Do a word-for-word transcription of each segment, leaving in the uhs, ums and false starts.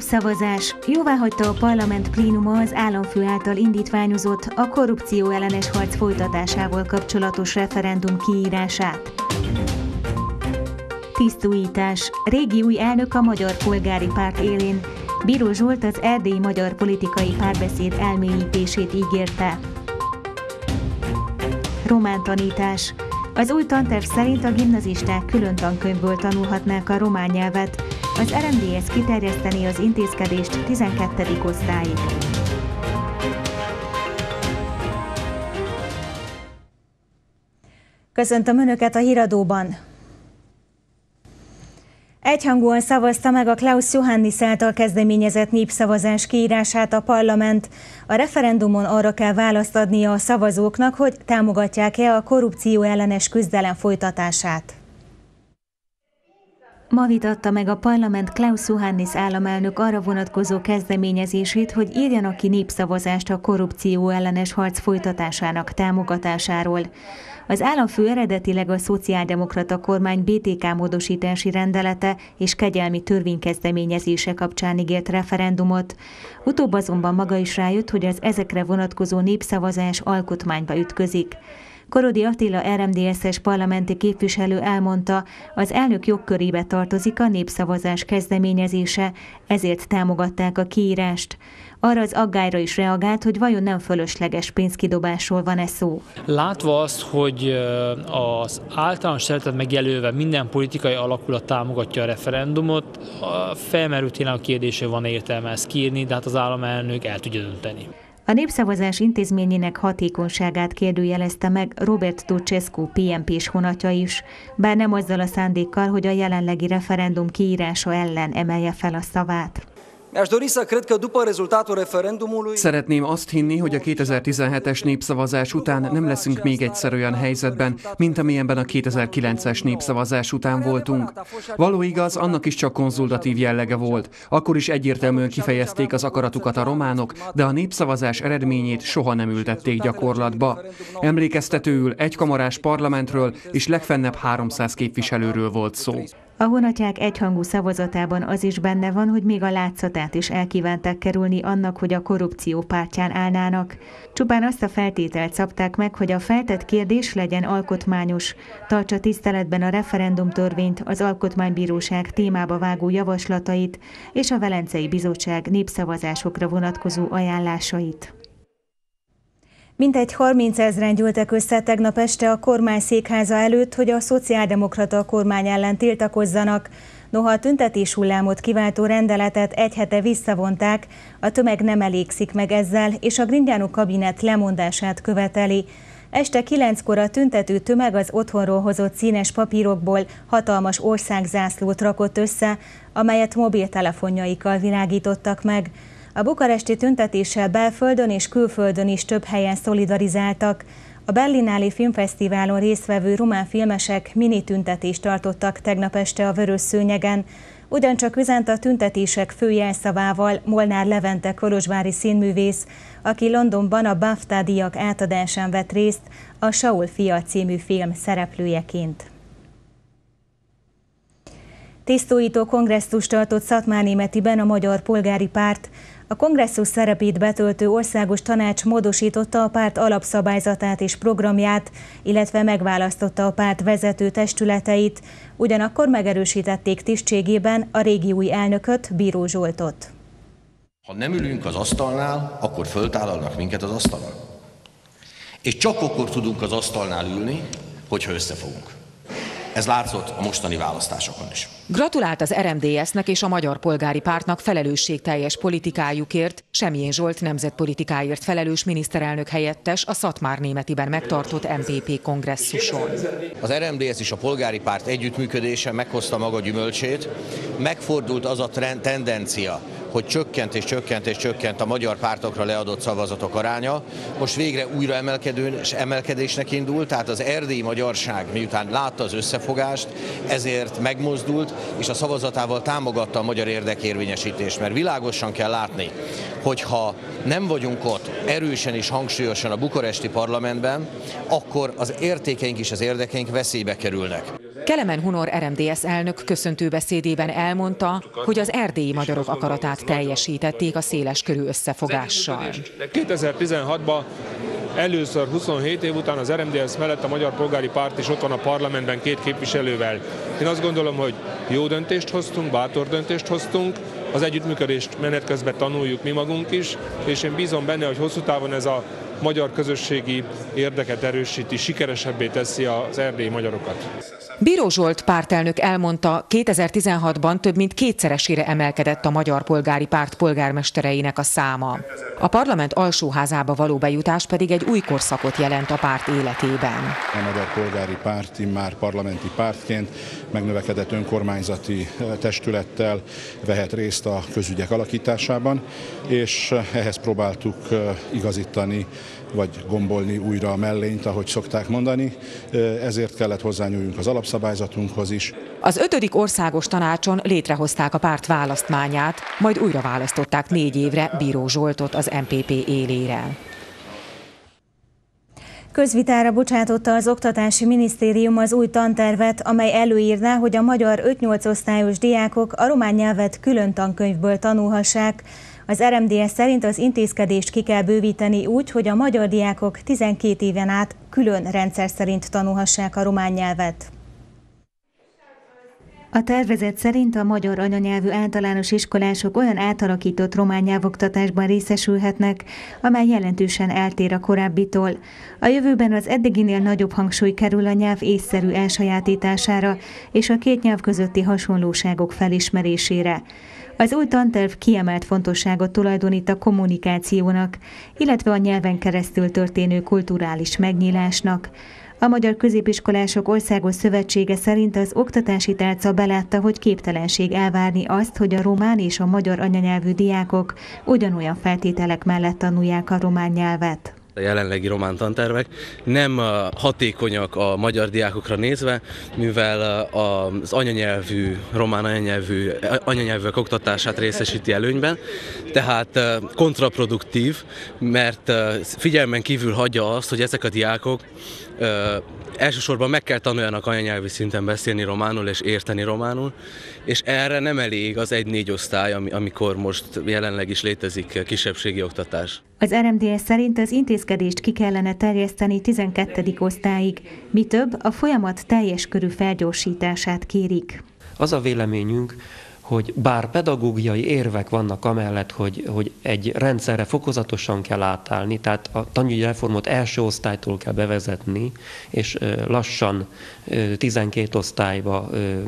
Népszavazás. Jóváhagyta a parlament plénuma az államfő által indítványozott a korrupció ellenes harc folytatásával kapcsolatos referendum kiírását. Tisztújítás. Régi új elnök a Magyar Polgári Párt élén. Bíró Zsolt az erdélyi magyar politikai párbeszéd elmélyítését ígérte. Román tanítás. Az új tanterv szerint a gimnazisták külön tankönyvből tanulhatnák a román nyelvet. Az er em dé es kiterjeszteni az intézkedést tizenkettedik osztályig. Köszöntöm Önöket a híradóban! Egyhangúan szavazta meg a Klaus Johannis által kezdeményezett népszavazás kiírását a parlament. A referendumon arra kell választ adnia a szavazóknak, hogy támogatják-e a korrupció ellenes küzdelem folytatását. Ma vitatta meg a parlament Klaus Johannis államelnök arra vonatkozó kezdeményezését, hogy írjanak ki népszavazást a korrupció ellenes harc folytatásának támogatásáról. Az államfő eredetileg a szociáldemokrata kormány bé té ká módosítási rendelete és kegyelmi törvénykezdeményezése kapcsán ígért referendumot. Utóbb azonban maga is rájött, hogy az ezekre vonatkozó népszavazás alkotmányba ütközik. Korodi Attila er em dé es-es parlamenti képviselő elmondta, az elnök jogkörébe tartozik a népszavazás kezdeményezése, ezért támogatták a kiírást. Arra az aggályra is reagált, hogy vajon nem fölösleges pénzkidobásról van-e szó. Látva azt, hogy az általános szeretet megjelölve minden politikai alakulat támogatja a referendumot, felmerült tényleg a kérdés, hogy van értelme ezt kiírni, de hát az államelnök el tudja dönteni. A népszavazás intézményének hatékonyságát kérdőjelezte meg Robert Turcsescu pé em pés honatja is, bár nem azzal a szándékkal, hogy a jelenlegi referendum kiírása ellen emelje fel a szavát. Szeretném azt hinni, hogy a kétezer-tizenhetes népszavazás után nem leszünk még egyszer olyan helyzetben, mint amilyenben a kétezer-kilences népszavazás után voltunk. Való igaz, annak is csak konzultatív jellege volt. Akkor is egyértelműen kifejezték az akaratukat a románok, de a népszavazás eredményét soha nem ültették gyakorlatba. Emlékeztetőül egykamarás parlamentről és legfennebb háromszáz képviselőről volt szó. A honatják egyhangú szavazatában az is benne van, hogy még a látszatát is elkívánták kerülni annak, hogy a korrupció pártján állnának. Csupán azt a feltételt szabták meg, hogy a feltett kérdés legyen alkotmányos, tartsa tiszteletben a referendumtörvényt, az Alkotmánybíróság témába vágó javaslatait és a Velencei Bizottság népszavazásokra vonatkozó ajánlásait. Mintegy harmincezren gyűltek össze tegnap este a kormány székháza előtt, hogy a szociáldemokrata kormány ellen tiltakozzanak. Noha a tüntetés hullámot kiváltó rendeletet egy hete visszavonták, a tömeg nem elégszik meg ezzel, és a Gringyánó kabinet lemondását követeli. Este kilenckor a tüntető tömeg az otthonról hozott színes papírokból hatalmas országzászlót rakott össze, amelyet mobiltelefonjaikkal világítottak meg. A bukaresti tüntetéssel belföldön és külföldön is több helyen szolidarizáltak. A Berlinálé Filmfesztiválon résztvevő román filmesek mini tüntetést tartottak tegnap este a Vörös Szőnyegen. Ugyancsak üzent a tüntetések főjelszavával Molnár Levente kolozsvári színművész, aki Londonban a BAFTA-díjak átadásán vett részt a Saul fia című film szereplőjeként. Tisztújító kongresszust tartott Szatmárnémetiben a Magyar Polgári Párt. A kongresszus szerepét betöltő országos tanács módosította a párt alapszabályzatát és programját, illetve megválasztotta a párt vezető testületeit, ugyanakkor megerősítették tisztségében a régi új elnököt, Bíró Zsoltot. Ha nem ülünk az asztalnál, akkor föltállalnak minket az asztalon. És csak akkor tudunk az asztalnál ülni, hogyha összefogunk. Ez látszott a mostani választásokon is. Gratulált az er em dé es-nek és a Magyar Polgári Pártnak felelősségteljes politikájukért. Semjén Zsolt nemzetpolitikáért felelős miniszterelnök helyettes a Szatmárnémetiben megtartott em pé pé kongresszuson. Az er em dé es és a Polgári Párt együttműködése meghozta maga gyümölcsét. Megfordult az a trend, tendencia, hogy csökkent és csökkent és csökkent a magyar pártokra leadott szavazatok aránya. Most végre újra emelkedő, emelkedésnek indult, tehát az erdélyi magyarság miután látta az összefogást, ezért megmozdult, és a szavazatával támogatta a magyar érdekérvényesítést, mert világosan kell látni, hogyha nem vagyunk ott erősen és hangsúlyosan a bukaresti parlamentben, akkor az értékeink és az érdekeink veszélybe kerülnek. Kelemen Hunor er em dé es elnök köszöntőbeszédében elmondta, hogy az erdélyi magyarok akaratát teljesítették a széleskörű összefogással. kétezer-tizenhatban először huszonhét év után az er em dé es mellett a Magyar Polgári Párt is ott van a parlamentben két képviselővel. Én azt gondolom, hogy jó döntést hoztunk, bátor döntést hoztunk, az együttműködést menet közben tanuljuk mi magunk is, és én bízom benne, hogy hosszú távon ez a magyar közösségi érdeket erősíti, sikeresebbé teszi az erdélyi magyarokat. Bíró Zsolt pártelnök elmondta, kétezer-tizenhatban több mint kétszeresére emelkedett a Magyar Polgári Párt polgármestereinek a száma. A parlament alsóházába való bejutás pedig egy új korszakot jelent a párt életében. A Magyar Polgári Párt immár parlamenti pártként megnövekedett önkormányzati testülettel vehet részt a közügyek alakításában, és ehhez próbáltuk igazítani vagy gombolni újra a mellényt, ahogy szokták mondani. Ezért kellett hozzányúljunk az alapszabályzatunkhoz is. Az ötödik országos tanácson létrehozták a párt választmányát, majd újra választották négy évre Bíró Zsoltot az em pé pé élére. Közvitára bocsátotta az Oktatási Minisztérium az új tantervet, amely előírná, hogy a magyar öt-nyolc osztályos diákok a román nyelvet külön tankönyvből tanulhassák. Az er em dé es szerint az intézkedést ki kell bővíteni úgy, hogy a magyar diákok tizenkét éven át külön rendszer szerint tanulhassák a román nyelvet. A tervezet szerint a magyar anyanyelvű általános iskolások olyan átalakított román nyelvoktatásban részesülhetnek, amely jelentősen eltér a korábbitól. A jövőben az eddiginél nagyobb hangsúly kerül a nyelv észszerű elsajátítására és a két nyelv közötti hasonlóságok felismerésére. Az új tanterv kiemelt fontosságot tulajdonít a kommunikációnak, illetve a nyelven keresztül történő kulturális megnyílásnak. A Magyar Középiskolások Országos Szövetsége szerint az oktatási tálca belátta, hogy képtelenség elvárni azt, hogy a román és a magyar anyanyelvű diákok ugyanolyan feltételek mellett tanulják a román nyelvet. A jelenlegi román tantervek nem hatékonyak a magyar diákokra nézve, mivel az anyanyelvű, román anyanyelvű, anyanyelvűek oktatását részesíti előnyben, tehát kontraproduktív, mert figyelmen kívül hagyja azt, hogy ezek a diákok elsősorban meg kell tanuljanak anyanyelvi szinten beszélni románul és érteni románul, és erre nem elég az egy-négy osztály, amikor most jelenleg is létezik kisebbségi oktatás. Az er em dé es szerint az intézkedést ki kellene terjeszteni tizenkettedik osztályig, mi több, a folyamat teljes körű felgyorsítását kérik. Az a véleményünk, hogy bár pedagógiai érvek vannak amellett, hogy, hogy egy rendszerre fokozatosan kell átállni, tehát a tanügyi reformot első osztálytól kell bevezetni, és lassan tizenkét osztályba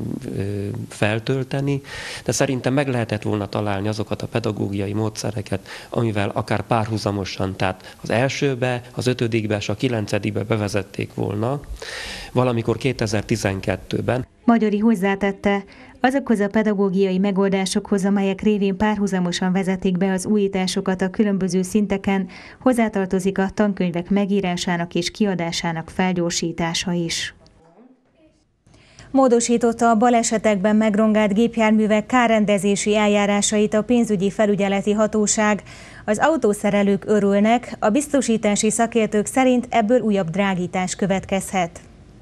feltölteni, de szerintem meg lehetett volna találni azokat a pedagógiai módszereket, amivel akár párhuzamosan, tehát az elsőbe, az ötödikbe és a kilencedikbe bevezették volna, valamikor kétezer-tizenkettőben. Magyari hozzátette, azokhoz a pedagógiai megoldásokhoz, amelyek révén párhuzamosan vezetik be az újításokat a különböző szinteken, hozzátartozik a tankönyvek megírásának és kiadásának felgyorsítása is. Módosította a balesetekben megrongált gépjárművek kárrendezési eljárásait a pénzügyi felügyeleti hatóság. Az autószerelők örülnek, a biztosítási szakértők szerint ebből újabb drágítás következhet.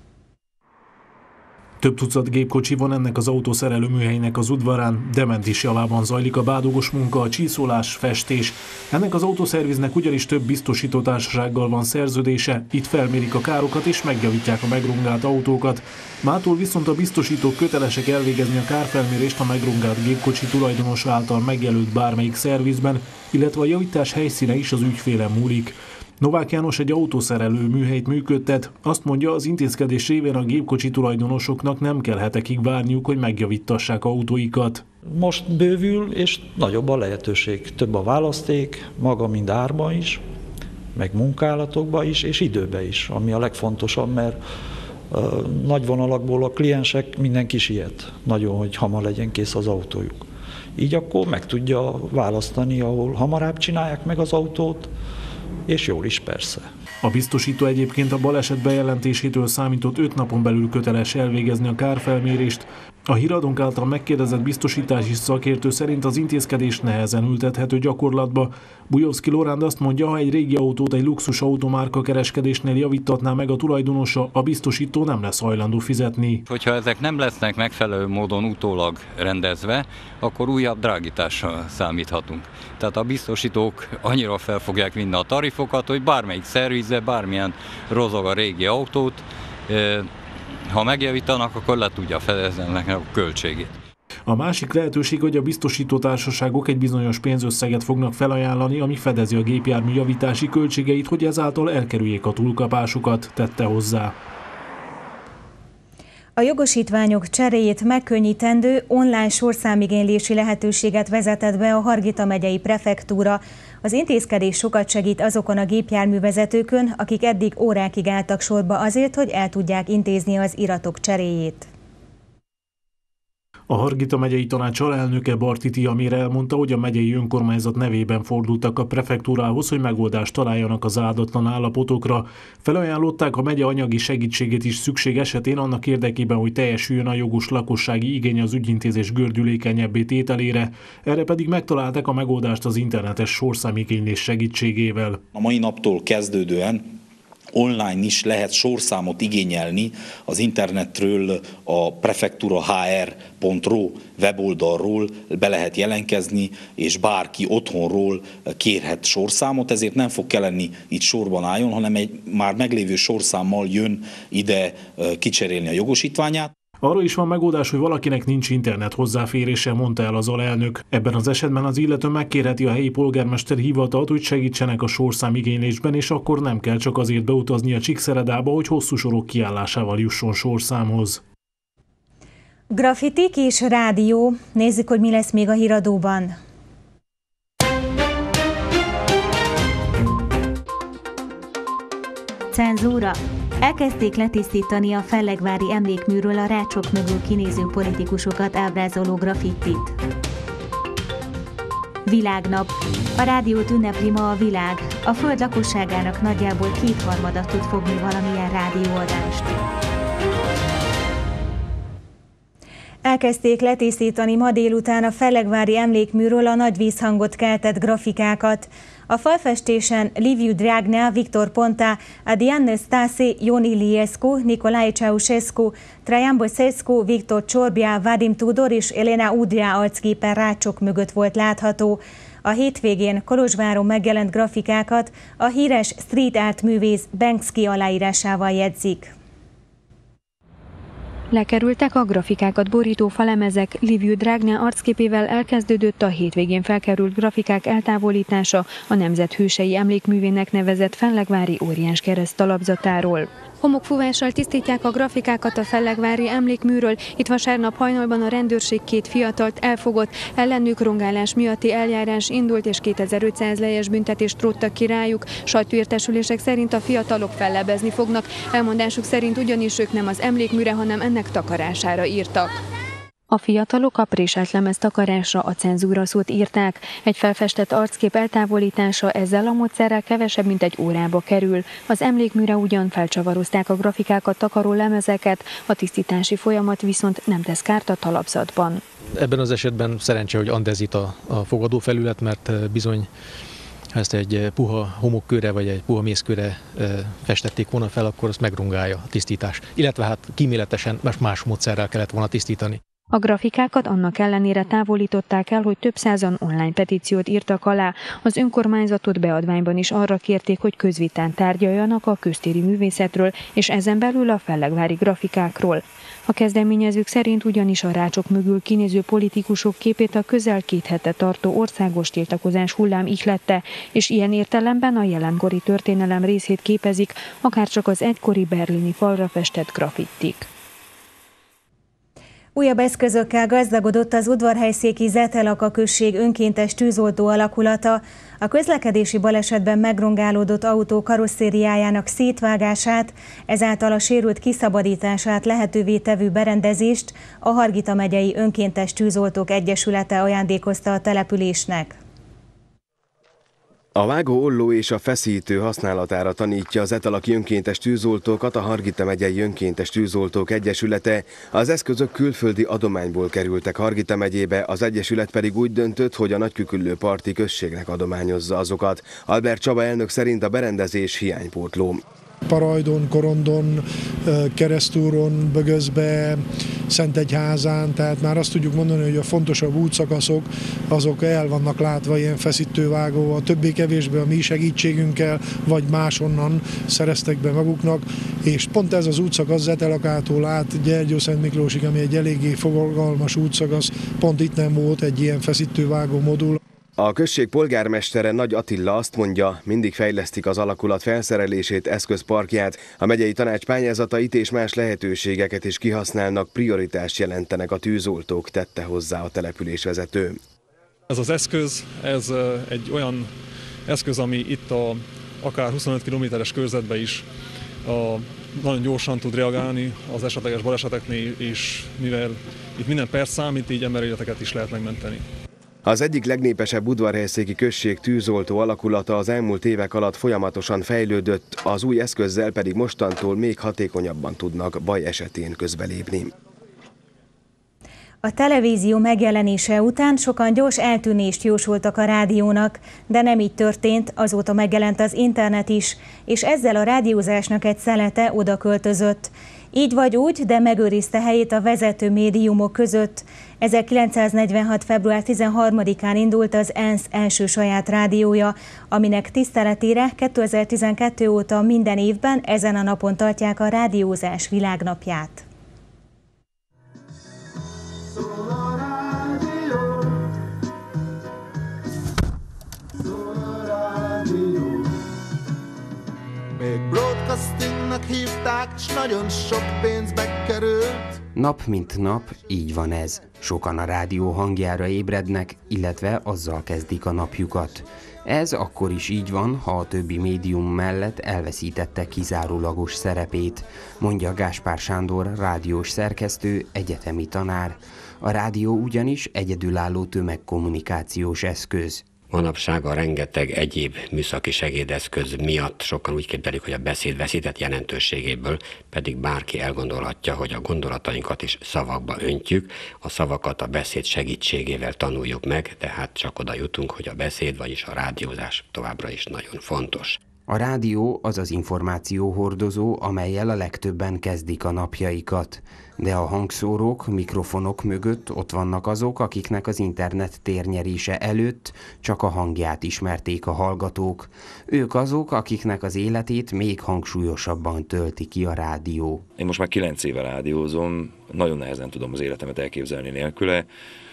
Több tucat gépkocsi van ennek az autószerelő műhelynek az udvarán, Dementis javában zajlik a bádogos munka, a csíszolás, festés. Ennek az autószerviznek ugyanis több biztosító társasággal van szerződése, itt felmérik a károkat és megjavítják a megrongált autókat. Mától viszont a biztosítók kötelesek elvégezni a kárfelmérést a megrongált gépkocsi tulajdonos által megjelölt bármelyik szervizben, illetve a javítás helyszíne is az ügyfélen múlik. Novák János egy autószerelő műhelyt működtet, azt mondja, az intézkedés révén a gépkocsi tulajdonosoknak nem kell hetekig várniuk, hogy megjavítassák autóikat. Most bővül, és nagyobb a lehetőség, több a választék, maga mind árba is, meg munkálatokba is, és időbe is, ami a legfontosabb, mert uh, nagy vonalakból a kliensek mindenki siet, nagyon, hogy hamar legyen kész az autójuk. Így akkor meg tudja választani, ahol hamarabb csinálják meg az autót, és jól is persze. A biztosító egyébként a baleset bejelentésétől számított öt napon belül köteles elvégezni a kárfelmérést. A Híradónk által megkérdezett biztosítási szakértő szerint az intézkedés nehezen ültethető gyakorlatba. Bujovszki Loránd azt mondja, ha egy régi autót egy luxus automárka kereskedésnél javítatná meg a tulajdonosa, a biztosító nem lesz hajlandó fizetni. Hogyha ezek nem lesznek megfelelő módon utólag rendezve, akkor újabb drágítással számíthatunk. Tehát a biztosítók annyira fel fogják vinni a tarifokat, hogy bármelyik szervize, bármilyen rozog a régi autót, ha megjavítanak, akkor le tudja fedezni ennek a költségét. A másik lehetőség, hogy a biztosítótársaságok egy bizonyos pénzösszeget fognak felajánlani, ami fedezi a gépjármű javítási költségeit, hogy ezáltal elkerüljék a túlkapásokat, tette hozzá. A jogosítványok cseréjét megkönnyítendő online sorszámigénylési lehetőséget vezetett be a Hargita megyei prefektúra. Az intézkedés sokat segít azokon a gépjárművezetőkön, akik eddig órákig álltak sorba azért, hogy el tudják intézni az iratok cseréjét. A Hargita megyei tanács alelnöke Barti Tiamir elmondta, hogy a megyei önkormányzat nevében fordultak a prefektúrához, hogy megoldást találjanak az áldatlan állapotokra. Felajánlották a megye anyagi segítségét is szükség esetén annak érdekében, hogy teljesüljön a jogos lakossági igény az ügyintézés gördülékenyebbé tételére. Erre pedig megtalálták a megoldást az internetes sorszámigénylés segítségével. A mai naptól kezdődően online is lehet sorszámot igényelni az internetről, a prefektúra h r pont r o weboldalról be lehet jelentkezni, és bárki otthonról kérhet sorszámot, ezért nem fog kelleni itt sorban álljon, hanem egy már meglévő sorszámmal jön ide kicserélni a jogosítványát. Arra is van megoldás, hogy valakinek nincs internet hozzáférése, mondta el az alelnök. Ebben az esetben az illető megkérheti a helyi polgármester hivatalt, hogy segítsenek a sorszámigénylésben, és akkor nem kell csak azért beutazni a Csíkszeredába, hogy hosszú sorok kiállásával jusson sorszámhoz. Graffitik és rádió. Nézzük, hogy mi lesz még a híradóban. Cenzúra. Elkezdték letisztítani a fellegvári emlékműről a rácsok mögül kinéző politikusokat ábrázoló graffittit. Világnap. A rádiót ünnepli ma a világ. A föld lakosságának nagyjából kétharmada tud fogni valamilyen rádióadást. Elkezdték letisztítani ma délután a fellegvári emlékműről a nagy vízhangot keltett grafikákat. A falfestésen Liviu Dragnea, Victor Ponta, Adrian Stase, Ion Iliescu, Nicolae Ceausescu, Traian Băsescu, Victor Ciorbia, Vadim Tudor és Elena Udrea arcképe rácsok mögött volt látható. A hétvégén Kolozsváron megjelent grafikákat a híres street art művész Banksy aláírásával jegyzik. Lekerültek a grafikákat borító falemezek, Liviu Dragnea arcképével elkezdődött a hétvégén felkerült grafikák eltávolítása a Nemzet hősei emlékművének nevezett fellegvári óriás kereszt talapzatáról. Homokfúvással tisztítják a grafikákat a fellegvári emlékműről. Itt vasárnap hajnalban a rendőrség két fiatalt elfogott, ellenük rongálás miatti eljárás indult, és kétezer-ötszáz lejes büntetést róttak ki rájuk. Sajtóértesülések szerint a fiatalok fellebezni fognak. Elmondásuk szerint ugyanis ők nem az emlékműre, hanem ennek takarására írtak. A fiatalok a préselt lemez takarásra a cenzúra szót írták. Egy felfestett arckép eltávolítása ezzel a módszerrel kevesebb, mint egy órába kerül. Az emlékműre ugyan felcsavarozták a grafikákat takaró lemezeket, a tisztítási folyamat viszont nem tesz kárt a talapzatban. Ebben az esetben szerencsé, hogy andezit a, a fogadófelület, mert bizony ha ezt egy puha homokkőre vagy egy puha mészkőre festették volna fel, akkor azt megrongálja a tisztítás. Illetve hát kíméletesen más, más módszerrel kellett volna tisztítani. A grafikákat annak ellenére távolították el, hogy több százan online petíciót írtak alá. Az önkormányzatot beadványban is arra kérték, hogy közvitán tárgyaljanak a köztéri művészetről, és ezen belül a fellegvári grafikákról. A kezdeményezők szerint ugyanis a rácsok mögül kinéző politikusok képét a közel két hete tartó országos tiltakozás hullám ihlette, és ilyen értelemben a jelenkori történelem részét képezik, akárcsak az egykori berlini falra festett graffittik. Újabb eszközökkel gazdagodott az udvarhelyszéki Zetelaka község önkéntes tűzoltó alakulata. A közlekedési balesetben megrongálódott autó karosszériájának szétvágását, ezáltal a sérült kiszabadítását lehetővé tevő berendezést a Hargita megyei Önkéntes Tűzoltók Egyesülete ajándékozta a településnek. A vágó olló és a feszítő használatára tanítja az etalaki önkéntes tűzoltókat a Hargita megyei önkéntes tűzoltók egyesülete. Az eszközök külföldi adományból kerültek Hargita megyébe, az egyesület pedig úgy döntött, hogy a Nagyküküllő parti községnek adományozza azokat. Albert Csaba elnök szerint a berendezés hiánypótló. Parajdon, Korondon, Keresztúron, Bögözbe, Szentegyházán, tehát már azt tudjuk mondani, hogy a fontosabb útszakaszok azok el vannak látva ilyen feszítővágó, a többé-kevésbé a mi segítségünkkel, vagy máshonnan szereztek be maguknak, és pont ez az útszakasz Zetelakától át Gyergyószent Miklósig, ami egy eléggé fogalmas útszakasz, pont itt nem volt egy ilyen feszítővágó modul. A község polgármestere Nagy Attila azt mondja, mindig fejlesztik az alakulat felszerelését, eszközparkját, a megyei tanács pályázatait és más lehetőségeket is kihasználnak, prioritást jelentenek a tűzoltók, tette hozzá a településvezető. Ez az eszköz, ez egy olyan eszköz, ami itt a akár huszonöt kilométeres körzetben is a, nagyon gyorsan tud reagálni az esetleges baleseteknél, és mivel itt minden perc számít, így emberéleteket is lehet megmenteni. Az egyik legnépesebb udvarhelyszéki község tűzoltó alakulata az elmúlt évek alatt folyamatosan fejlődött, az új eszközzel pedig mostantól még hatékonyabban tudnak baj esetén közbelépni. A televízió megjelenése után sokan gyors eltűnést jósoltak a rádiónak, de nem így történt, azóta megjelent az internet is, és ezzel a rádiózásnak egy szelete oda költözött. Így vagy úgy, de megőrizte helyét a vezető médiumok között. ezerkilencszáznegyvenhat. február tizenharmadikán indult az ENSZ első saját rádiója, aminek tiszteletére kétezer-tizenkettő óta minden évben ezen a napon tartják a rádiózás világnapját. Még broadcastingnak hívták, s nagyon sok pénzbe került. Nap mint nap, így van ez. Sokan a rádió hangjára ébrednek, illetve azzal kezdik a napjukat. Ez akkor is így van, ha a többi médium mellett elveszítette kizárólagos szerepét, mondja Gáspár Sándor, rádiós szerkesztő, egyetemi tanár. A rádió ugyanis egyedülálló tömegkommunikációs eszköz. Manapság a rengeteg egyéb műszaki segédeszköz miatt sokan úgy képzelik, hogy a beszéd veszített jelentőségéből, pedig bárki elgondolhatja, hogy a gondolatainkat is szavakba öntjük, a szavakat a beszéd segítségével tanuljuk meg, tehát csak oda jutunk, hogy a beszéd, vagyis a rádiózás továbbra is nagyon fontos. A rádió az az információhordozó, amellyel a legtöbben kezdik a napjaikat. De a hangszórók, mikrofonok mögött ott vannak azok, akiknek az internet térnyerése előtt csak a hangját ismerték a hallgatók. Ők azok, akiknek az életét még hangsúlyosabban tölti ki a rádió. Én most már kilenc éve rádiózom, nagyon nehezen tudom az életemet elképzelni nélküle.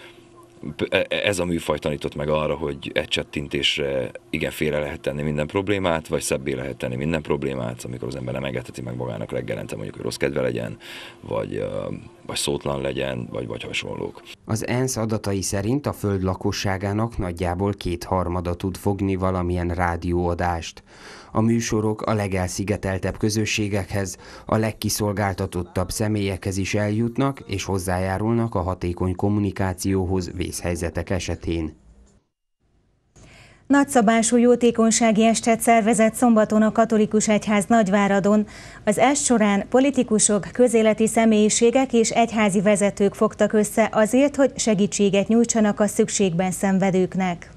Ez a műfaj tanított meg arra, hogy egy csettintésre igen félre lehet tenni minden problémát, vagy szebbé lehet tenni minden problémát, amikor az ember nem engedheti meg magának reggelente, mondjuk, hogy rossz kedve legyen, vagy, vagy szótlan legyen, vagy, vagy hasonlók. Az ENSZ adatai szerint a föld lakosságának nagyjából kétharmada tud fogni valamilyen rádióadást. A műsorok a legelszigeteltebb közösségekhez, a legkiszolgáltatottabb személyekhez is eljutnak, és hozzájárulnak a hatékony kommunikációhoz vészhelyzetek esetén. Nagyszabású jótékonysági estet szervezett szombaton a katolikus egyház Nagyváradon. Az est során politikusok, közéleti személyiségek és egyházi vezetők fogtak össze azért, hogy segítséget nyújtsanak a szükségben szenvedőknek.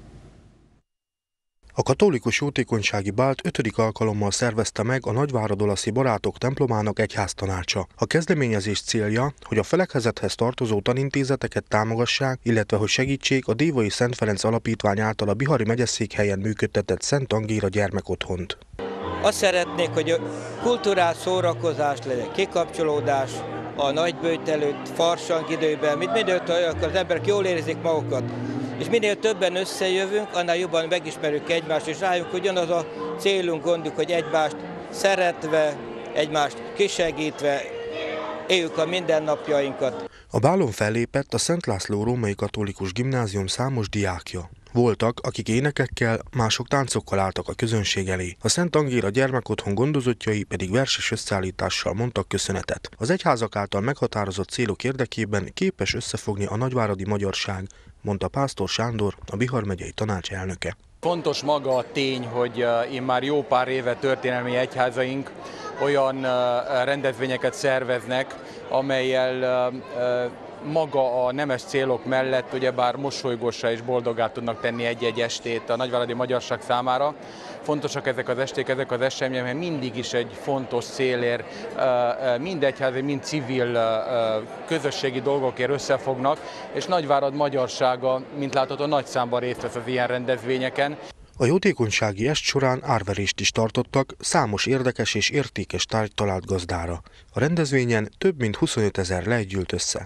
A katolikus jótékonysági bált ötödik alkalommal szervezte meg a Nagyváradolaszi Barátok templomának egyháztanácsa. A kezdeményezés célja, hogy a felekezethez tartozó tanintézeteket támogassák, illetve hogy segítsék a Dévai Szent Ferenc Alapítvány által a Bihari megyeszékhelyen működtetett Szent Angéla gyermekotthont. Azt szeretnék, hogy kulturális szórakozás legyen, kikapcsolódás a nagyböjt előtt, farsang időben, mit mindent olyan, az emberek jól érzik magukat. És minél többen összejövünk, annál jobban megismerjük egymást, és rájuk ugyanaz a célunk, gondjuk, hogy egymást szeretve, egymást kisegítve éljük a mindennapjainkat. A bálon fellépett a Szent László Római Katolikus Gimnázium számos diákja. Voltak, akik énekekkel, mások táncokkal álltak a közönség elé. A Szent Angéla gyermekotthon gondozottjai pedig verses összeállítással mondtak köszönetet. Az egyházak által meghatározott célok érdekében képes összefogni a nagyváradi magyarság, mondta Pásztor Sándor, a Bihar megyei tanács elnöke. Fontos maga a tény, hogy immár jó pár éve történelmi egyházaink olyan rendezvényeket szerveznek, amellyel maga a nemes célok mellett ugyebár mosolygósá és boldoggá tudnak tenni egy-egy estét a nagyváradi magyarság számára. Fontosak ezek az esték, ezek az események, mert mindig is egy fontos célért, mind egyházi, mind civil közösségi dolgokért összefognak, és Nagyvárad magyarsága, mint látható, nagy számban részt vesz az ilyen rendezvényeken. A jótékonysági est során árverést is tartottak, számos érdekes és értékes tárgy talált gazdára. A rendezvényen több mint huszonötezer lej gyűlt össze.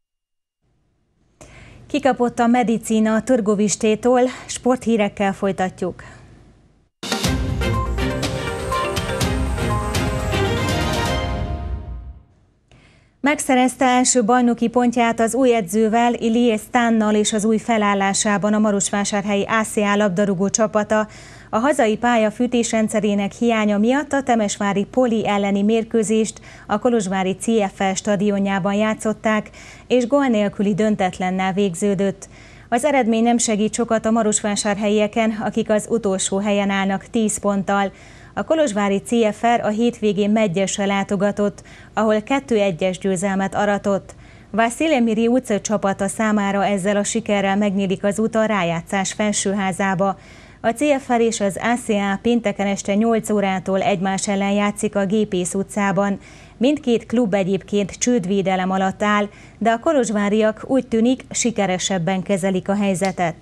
Kikapott a medicína a Törgovistétól, sporthírekkel folytatjuk. Megszerezte első bajnoki pontját az új edzővel, Ilyes Stánnal és az új felállásában a marosvásárhelyi á cé á labdarúgó csapata. A hazai pálya fűtésrendszerének hiánya miatt a temesvári Poli elleni mérkőzést a kolozsvári cé ef el stadionjában játszották, és gól nélküli döntetlennel végződött. Az eredmény nem segít sokat a marosvásárhelyieken, akik az utolsó helyen állnak tíz ponttal. A kolozsvári cé ef er a hétvégén Medgyesre látogatott, ahol kettő egyes győzelmet aratott. Vasilij utca csapata számára ezzel a sikerrel megnyílik az út a rájátszás felsőházába. A cé ef er és az á cé á pénteken este nyolc órától egymás ellen játszik a Gépész utcában. Mindkét klub egyébként csődvédelem alatt áll, de a kolozsváriak úgy tűnik sikeresebben kezelik a helyzetet.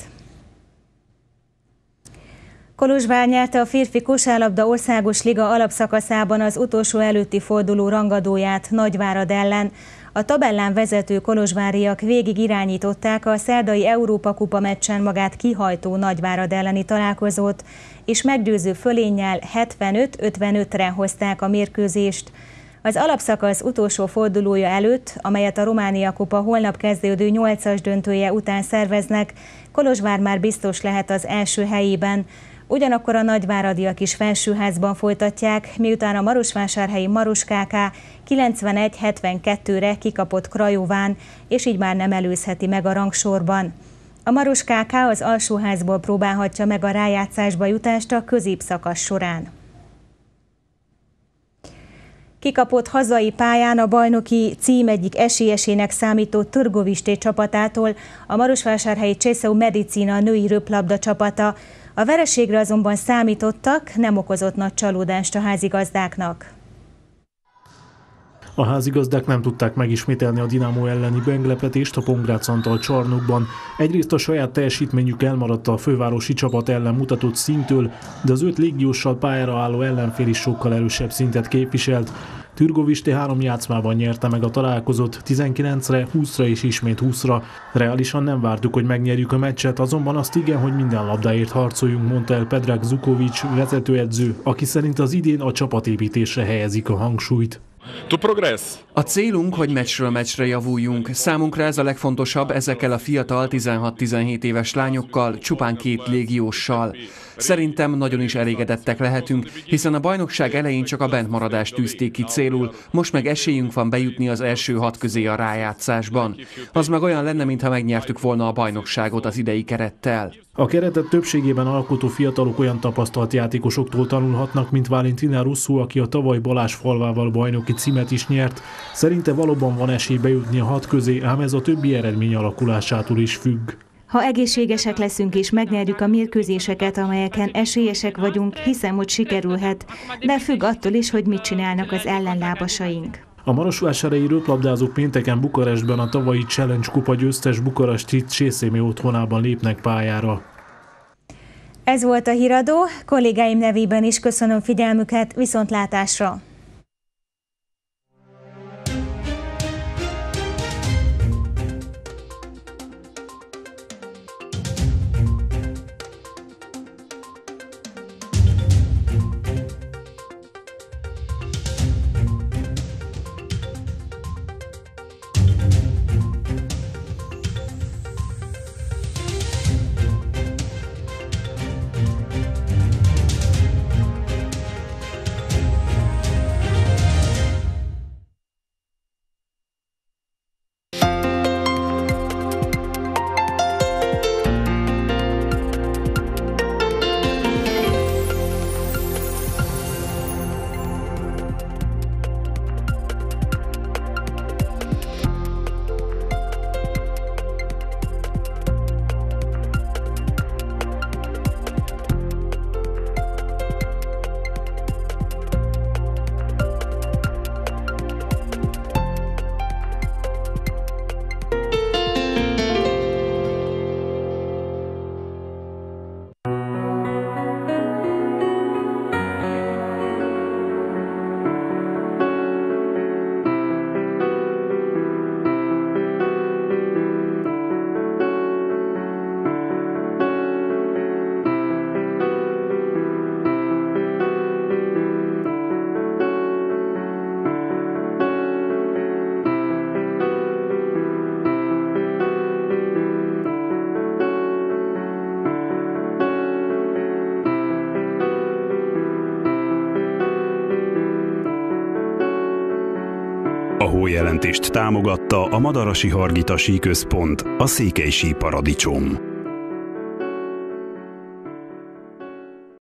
Kolozsvár nyerte a férfi kosárlabda országos liga alapszakaszában az utolsó előtti forduló rangadóját Nagyvárad ellen. A tabellán vezető kolozsváriak végig irányították a szerdai Európa-kupa meccsen magát kihajtó Nagyvárad elleni találkozót, és meggyőző fölénnyel hetvenöt ötvenötre hozták a mérkőzést. Az alapszakasz utolsó fordulója előtt, amelyet a Románia kupa holnap kezdődő nyolcas döntője után szerveznek, Kolozsvár már biztos lehet az első helyében. Ugyanakkor a nagyváradiak is felsőházban folytatják, miután a marosvásárhelyi Maros ká ká kilencvenegy hetvenkettőre kikapott Krajóván, és így már nem előzheti meg a rangsorban. A Maros ká ká az alsóházból próbálhatja meg a rájátszásba jutást a középszakasz során. Kikapott hazai pályán a bajnoki cím egyik esélyesének számító Törgovisté csapatától a marosvásárhelyi Cseszeu Medicina női röplabda csapata. A vereségre azonban számítottak, nem okozott nagy csalódást a házigazdáknak. A házigazdák nem tudták megismételni a Dinamo elleni meglepetést a Pongrác Antal csarnokban. Egyrészt a saját teljesítményük elmaradt a fővárosi csapat ellen mutatott szintől, de az öt légióssal pályára álló ellenfél is sokkal erősebb szintet képviselt. Törgovisté három játszmában nyerte meg a találkozót, tizenkilencre, húszra és ismét húszra. Reálisan nem vártuk, hogy megnyerjük a meccset, azonban azt igen, hogy minden labdáért harcoljunk, mondta el Predrag Zukovics vezetőedző, aki szerint az idén a csapatépítésre helyezik a hangsúlyt. A célunk, hogy meccsről meccsre javuljunk. Számunkra ez a legfontosabb ezekkel a fiatal tizenhat-tizenhét éves lányokkal, csupán két légióssal. Szerintem nagyon is elégedettek lehetünk, hiszen a bajnokság elején csak a bentmaradást tűzték ki célul, most meg esélyünk van bejutni az első hat közé a rájátszásban. Az meg olyan lenne, mintha megnyertük volna a bajnokságot az idei kerettel. A keretet többségében alkotó fiatalok olyan tapasztalt játékosoktól tanulhatnak, mint Valentina Russo, aki a tavaly Balázsfalvával bajnoki címet is nyert. Szerinte valóban van esély bejutni a hat közé, ám ez a többi eredmény alakulásától is függ. Ha egészségesek leszünk és megnyerjük a mérkőzéseket, amelyeken esélyesek vagyunk, hiszem, hogy sikerülhet, de függ attól is, hogy mit csinálnak az ellenlábasaink. A marosvásárhelyi röplabdázók pénteken Bukarestben a tavalyi Challenge kupa győztes bukaresti Csészémi otthonában lépnek pályára. Ez volt a híradó, kollégáim nevében is köszönöm figyelmüket, viszontlátásra! hójelentést támogatta a Madarasi Hargita Síközpont, a Székely Síparadicsom.